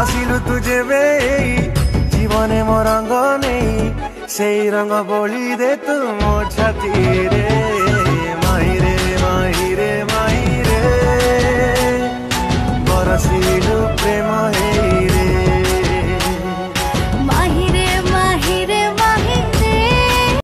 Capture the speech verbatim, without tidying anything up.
ଆସିଲୁ ତୁ ଯେବେ ଜୀବନେ ମୋ ରଙ୍ଗ ନେଇ ସେଇ ରଙ୍ଗ ବୋଳି ଦେ ତୁ ମୋ ଛାତିରେ ମାହିରେ ମାହିରେ ମାହିରେ ବରସିଲୁ ପ୍ରେମ